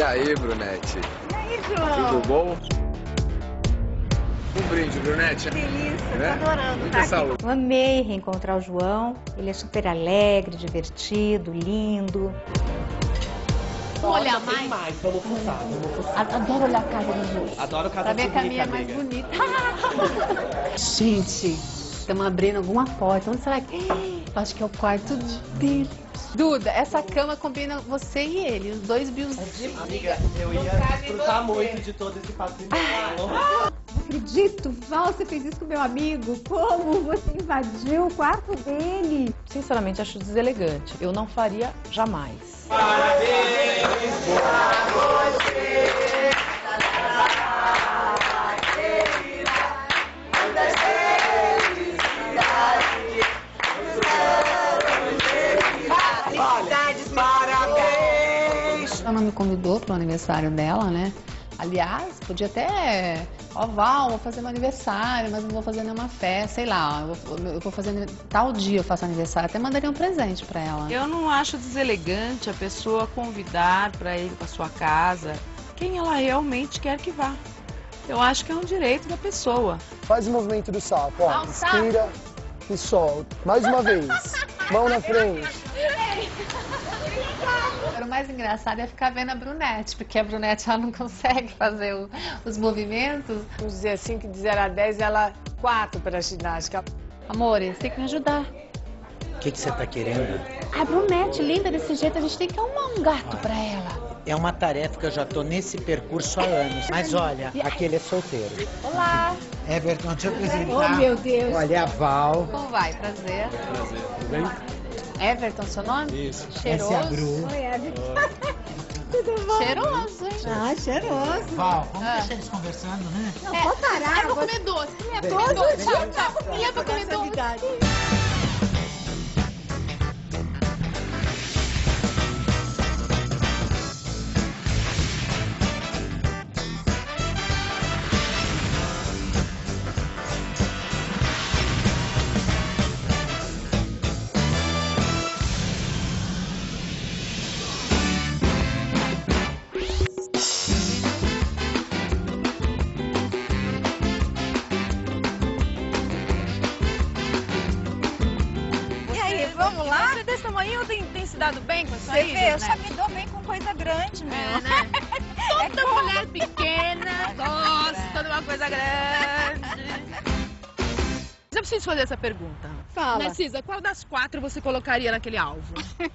aí, Brunete? E aí, João? Tudo bom? Um brinde, Brunete. Delícia, Né? tô adorando Muita estar saúde. aqui. Eu amei reencontrar o João. Ele é super alegre, divertido, lindo. Vamos olhar mais? Vamos fuçar. Adoro olhar a casa dos outros. Adoro Pra casa ver de que a minha é rica, mais amiga. bonita. Gente, estamos abrindo alguma porta. Onde será que... Acho que é o quarto dele. Duda, essa cama combina você e ele, os dois biozinhos. Amiga, eu ia desfrutar muito de todo esse patrimônio. Não acredito, Val, você fez isso com meu amigo. Como você invadiu o quarto dele? Sinceramente, acho deselegante. Eu não faria jamais. Ela não me convidou para o aniversário dela, né? Aliás, podia até... Ó, Val, vou fazer meu aniversário, mas não vou fazer nenhuma festa, sei lá. Eu vou fazer... Tal dia eu faço aniversário, até mandaria um presente para ela. Eu não acho deselegante a pessoa convidar para ir para sua casa quem ela realmente quer que vá. Eu acho que é um direito da pessoa. Faz o movimento do sapo, ó. Alçar. Inspira e solta. Mais uma vez. Mão na frente. O mais engraçado é ficar vendo a Brunete, porque a Brunete ela não consegue fazer os movimentos. Vamos dizer assim, que de 0 a 10, ela 4 para a ginástica. Amor, você tem que me ajudar. O que você tá querendo? A Brunete, linda desse jeito, a gente tem que arrumar um gato pra ela. É uma tarefa que eu já tô nesse percurso há anos. Mas olha, aquele é solteiro. Olá. Everton, deixa eu apresentar. Oh, meu Deus. Olha a Val. Como vai? Prazer. Prazer, tudo bem? Everton, seu nome? Isso. Cheiroso. Essa é a Bru. Oi, Everton. Tudo bom? Cheiroso, hein? Ah, cheiroso. Val, vamos deixar eles conversando, né? Não, pode parar. Eu vou comer doce. Me leva pra comer doce. Tchau, tchau. Me leva pra comer doce. E aí, vamos lá? Você desse tamanho tem se dado bem com isso Você aí? vê, eu só me dou bem com coisa grande, meu. É, né? Toda mulher pequena gosta de uma coisa grande. Eu preciso fazer essa pergunta. Fala. Narcisa, qual das 4 você colocaria naquele alvo?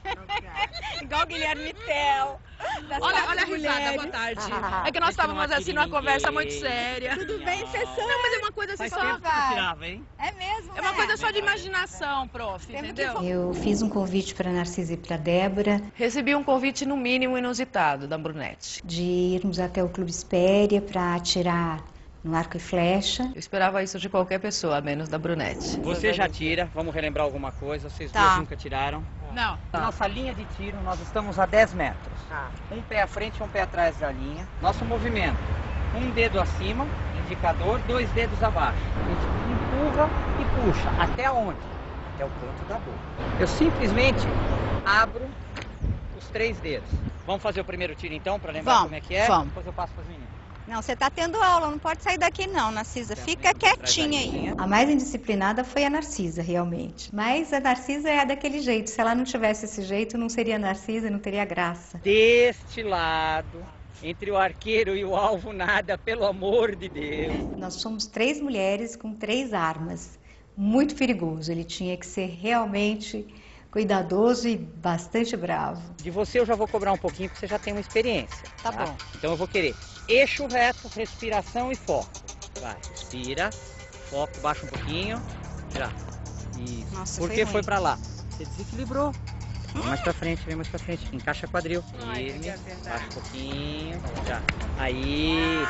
Igual Guilherme Tel. Olha a risada, boa tarde. É que nós estávamos assim numa conversa muito séria. Tudo bem, sessão. Não, mas é uma coisa assim só... tirava, hein? É mesmo, É uma né? coisa só de imaginação, prof, Temos que entendeu? Eu fiz um convite para a Narcisa e para a Débora Recebi um convite no mínimo inusitado da Brunete. de irmos até o Clube Espéria para atirar no arco e flecha. Eu esperava isso de qualquer pessoa, menos da Brunete. Você já tira, vamos relembrar alguma coisa, vocês Tá. duas nunca tiraram. Não. Nossa linha de tiro, nós estamos a 10 metros. Um pé à frente e um pé atrás da linha. Nosso movimento, um dedo acima, indicador, 2 dedos abaixo. A gente empurra e puxa. Até onde? Até o canto da boca. Eu simplesmente abro os 3 dedos. Vamos fazer o primeiro tiro então, para lembrar Vamos, como é que é? vamos. Depois eu passo para as meninas. Não, você tá tendo aula, não pode sair daqui não, Narcisa. Fica quietinha aí. A mais indisciplinada foi a Narcisa, realmente. Mas a Narcisa é daquele jeito. Se ela não tivesse esse jeito, não seria Narcisa, não teria graça. Deste lado, entre o arqueiro e o alvo, nada, pelo amor de Deus. Nós somos 3 mulheres com 3 armas. Muito perigoso. Ele tinha que ser realmente cuidadoso e bastante bravo. De você eu já vou cobrar um pouquinho, porque você já tem uma experiência. Tá bom. Então eu vou querer eixo reto, respiração e foco. Vai, respira, foco, baixa um pouquinho, já. Isso. Nossa, Por foi que ruim. foi pra lá? Você desequilibrou. Vem mais pra frente, vem mais pra frente. Encaixa quadril. Ai, Firme, que é verdade. baixa um pouquinho, já. Aí.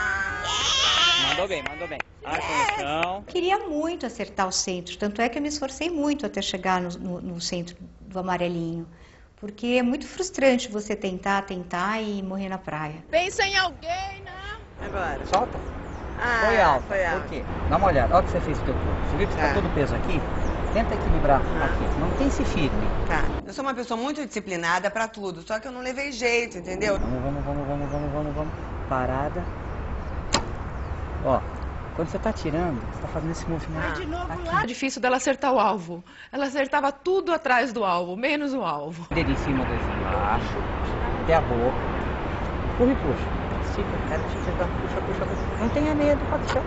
Mandou bem, mandou bem. Arco no chão. Queria muito acertar o centro, tanto é que eu me esforcei muito até chegar no centro do amarelinho. Porque é muito frustrante você tentar e morrer na praia. Pensa em alguém, né? Agora. Solta. Ah, Foi alto. foi alto. Por quê? Dá uma olhada. Olha o que você fez com o teu corpo. Você viu que Tá. está todo o peso aqui? Tenta equilibrar aqui. Mantém-se firme. Tá. Eu sou uma pessoa muito disciplinada pra tudo, só que eu não levei jeito, entendeu? Vamos. Vamos. Parada. Ó, quando você tá atirando, você tá fazendo esse movimento. De novo aqui. lá. É difícil dela acertar o alvo. Ela acertava tudo atrás do alvo, menos o alvo. Dedo em cima, dedo embaixo, até a boca. Empurra e puxa. Estica, quero te chegar, puxa. Não tenha medo, pode ser.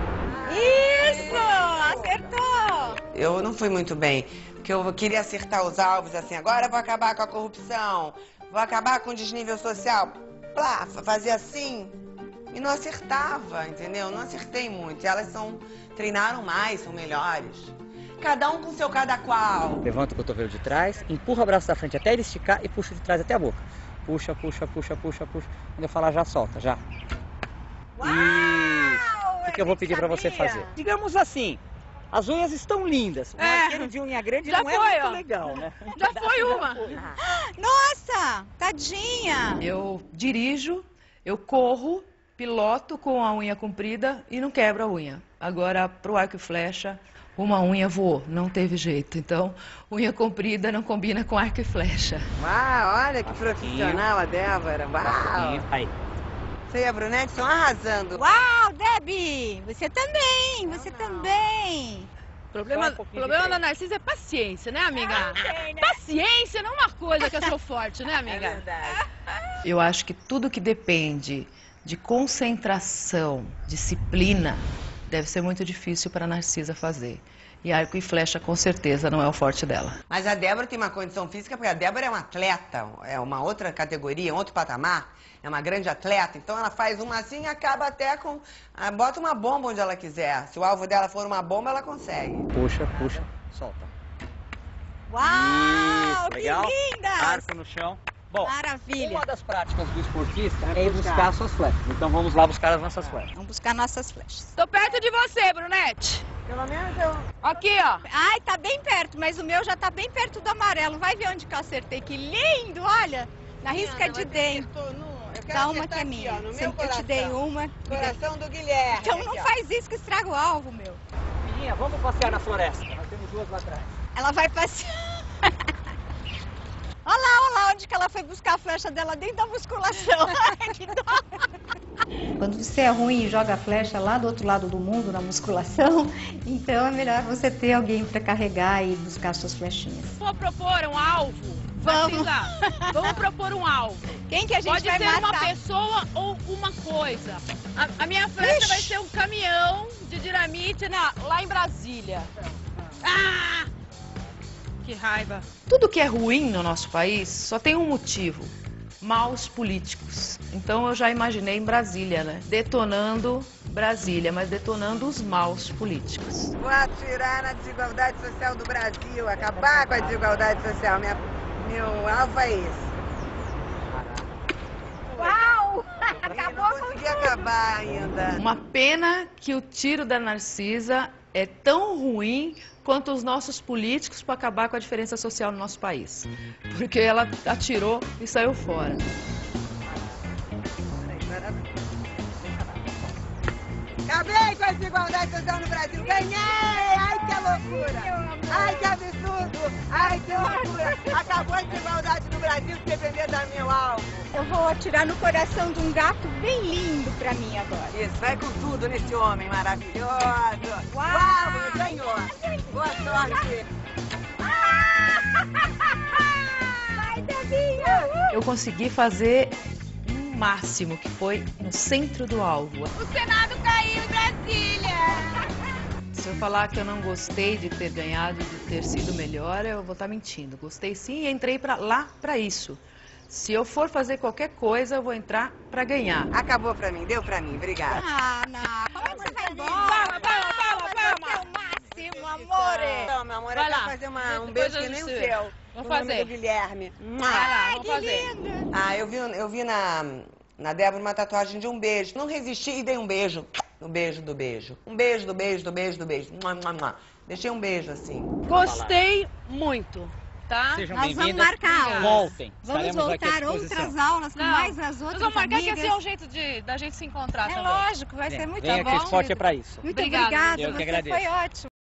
Isso! Acertou! Eu não fui muito bem, porque eu queria acertar os alvos assim, agora eu vou acabar com a corrupção, vou acabar com o desnível social. Plá, fazia assim e não acertava, entendeu? Não acertei muito. E elas treinaram mais, são melhores. Cada um com seu cada qual. Levanta o cotovelo de trás, empurra o braço da frente até ele esticar e puxa de trás até a boca. Puxa. Quando eu falar já solta, já. Uau! Isso que eu vou pedir pra você fazer. Digamos assim, as unhas estão lindas. O arqueiro de unha grande Já não foi, é muito ó. legal, né? Já foi uma. Nossa! Tadinha! Eu dirijo, eu corro, piloto com a unha comprida e não quebro a unha. Agora, pro arco e flecha, uma unha voou, não teve jeito. Então, unha comprida não combina com arco e flecha. Uau, olha que profissional a Débora. Uau! Aí. Você e a Brunete estão arrasando. Uau, Debbie! Você também! Você também! Problema da Narcisa é paciência, né, amiga? Paciência não é uma coisa que eu sou forte, né, amiga? É verdade. Eu acho que tudo que depende de concentração, disciplina, deve ser muito difícil para a Narcisa fazer. E arco e flecha, com certeza, não é o forte dela. Mas a Débora tem uma condição física, porque a Débora é uma atleta, é uma outra categoria, um outro patamar, é uma grande atleta, então ela faz uma assim e acaba até com... bota uma bomba onde ela quiser. Se o alvo dela for uma bomba, ela consegue. Puxa, solta. Uau! Isso, legal. Que linda! Arco no chão. Bom, Maravilha! uma das práticas do esportista é ir buscar suas flechas. Então vamos lá buscar as nossas flechas. Vamos buscar nossas flechas. Tô perto de você, Brunete. Pelo menos eu... Aqui, ó. Ai, tá bem perto, mas o meu já tá bem perto do amarelo. Vai ver onde que eu acertei. Que lindo, olha! Na risca de dentro. Dá uma que é minha. Eu te dei uma. Coração do Guilherme. Então não faz isso que estraga o alvo, meu. Filhinha, vamos passear na floresta. Nós temos duas lá atrás. Ela vai passear. Olha lá onde que ela foi buscar a flecha dela dentro da musculação. Ai, que dó. Quando você é ruim e joga a flecha lá do outro lado do mundo, na musculação, então é melhor você ter alguém para carregar e buscar suas flechinhas. Vou propor um alvo. Vamos. Narcisa, vamos propor um alvo. Quem que a gente Pode vai ser matar? uma pessoa ou uma coisa. A minha flecha vai ser um caminhão de dinamite lá em Brasília. Ah! Que raiva. Tudo que é ruim no nosso país só tem um motivo. Maus políticos. Então eu já imaginei em Brasília, né? Detonando Brasília, mas detonando os maus políticos. Vou atirar na desigualdade social do Brasil, acabar com a desigualdade social. Meu alvo é esse. Uau! Eu não consegui acabar ainda. Uma pena que o tiro da Narcisa é tão ruim quanto os nossos políticos para acabar com a diferença social no nosso país. Porque ela atirou e saiu fora. Acabei com a desigualdade social no Brasil. Ganhei! Ai, que loucura! Ai, que absurdo! Ai, que loucura! Acabou a desigualdade no Brasil se depender da meu alvo. Eu vou atirar no coração de um gato bem lindo pra mim agora. Isso, vai com tudo nesse homem maravilhoso. Uau, ganhou! Boa sorte! Vai, Debinha! Eu consegui fazer um máximo, que foi no centro do alvo. O Senado caiu em Brasília! Se eu falar que eu não gostei de ter ganhado, de ter sido melhor, eu vou estar mentindo. Gostei sim e entrei lá para isso. Se eu for fazer qualquer coisa, eu vou entrar para ganhar. Acabou pra mim, deu pra mim, obrigada. Ah, não, como é que você vai embora? Palma! É o máximo, amore! Não, meu amor, Vai eu quero lá. fazer um Depois beijo que eu nem o sei. seu. Vamos no nome fazer. do Guilherme. Vai lá, Que vamos fazer. lindo! Ah, eu vi na Débora uma tatuagem de um beijo. Não resisti e dei um beijo. No beijo do beijo. Um beijo do beijo do beijo do beijo. Mua, mua, mua. Deixei um beijo assim. Gostei muito, tá? Sejam Nós vamos bem-vindas. marcar aulas. Voltem. Vamos Estaremos aqui à voltar disposição. outras aulas com Não, mais as outras Nós vamos marcar que amigas. esse é um jeito da gente se encontrar É também. lógico, vai ser muito Venha que o bom. esporte é pra isso. Muito Obrigada. obrigada, Eu que você agradeço. foi ótimo.